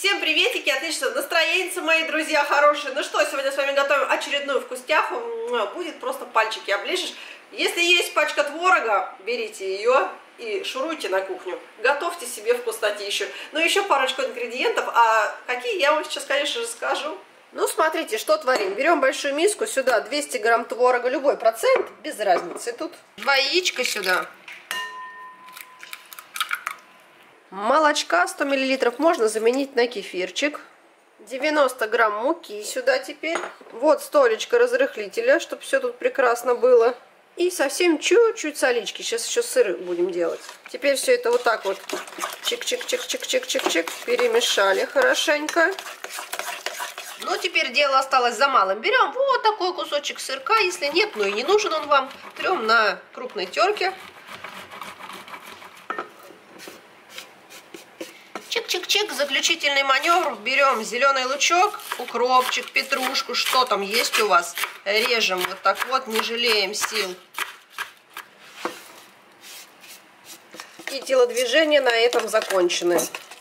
Всем приветики, отлично настроение, мои друзья хорошие. Ну что, сегодня с вами готовим очередную вкусняху. Будет просто пальчики оближешь. Если есть пачка творога, берите ее и шуруйте на кухню. Готовьте себе вкуснотищу. Ну еще парочку ингредиентов, а какие я вам сейчас, конечно же, скажу. Ну смотрите, что творим. Берем большую миску, сюда 200 грамм творога, любой процент, без разницы. Тут 2 яичка сюда. Молочка 100 мл можно заменить на кефирчик. 90 грамм муки сюда теперь. Вот столечко разрыхлителя, чтобы все тут прекрасно было. И совсем чуть-чуть солички. Сейчас еще сыр будем делать. Теперь все это вот так вот чик-чик-чик-чик-чик-чик-чик перемешали хорошенько. Ну, теперь дело осталось за малым. Берем вот такой кусочек сырка. Если нет, ну и не нужен он вам. Трем на крупной терке. Чик-чик-чик, заключительный маневр. Берем зеленый лучок, укропчик, петрушку, что там есть у вас. Режем вот так вот, не жалеем сил. И телодвижения на этом закончены.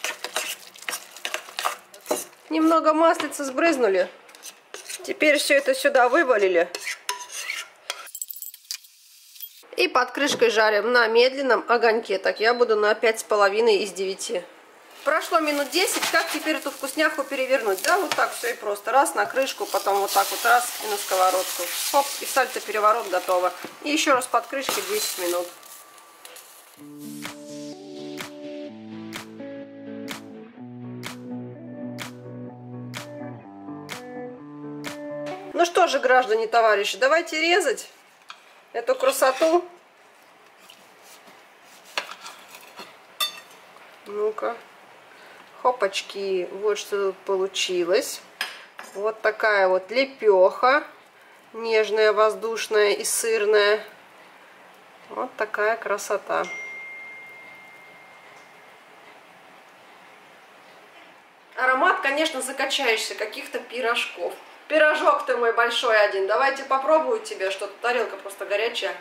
Немного маслица сбрызнули. Теперь все это сюда вывалили. И под крышкой жарим на медленном огоньке. Так, я буду на 5,5 из 9. Прошло минут 10, как теперь эту вкусняху перевернуть? Да, вот так все и просто. Раз на крышку, потом вот так вот раз и на сковородку. Хоп, и сальто-переворот готово. И еще раз под крышкой 10 минут. Ну что же, граждане, товарищи, давайте резать эту красоту. Ну-ка. Хопачки, вот что тут получилось. Вот такая вот лепеха. Нежная, воздушная и сырная. Вот такая красота. Аромат, конечно, закачаешься каких-то пирожков. Пирожок ты мой большой один. Давайте попробую тебе что-то. Тарелка просто горячая.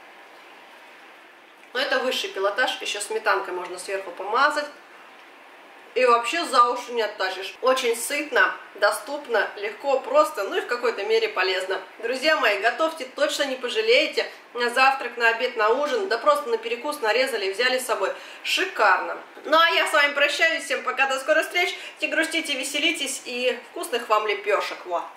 Но это высший пилотаж. Еще сметанкой можно сверху помазать. И вообще за уши не оттащишь. Очень сытно, доступно, легко, просто, ну и в какой-то мере полезно. Друзья мои, готовьте, точно не пожалеете. На завтрак, на обед, на ужин, да просто на перекус нарезали и взяли с собой. Шикарно. Ну а я с вами прощаюсь. Всем пока, до скорых встреч. Не грустите, веселитесь и вкусных вам лепешек. Во.